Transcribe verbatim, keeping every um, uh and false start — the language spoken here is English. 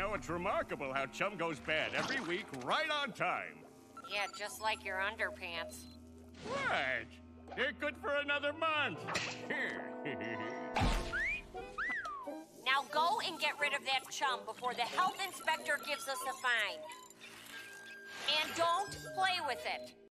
know, it's remarkable how Chum goes bad every week right on time. Yeah, just like your underpants. What? They're good for another month. Now go and get rid of that Chum before the health inspector gives us a fine. And don't play with it.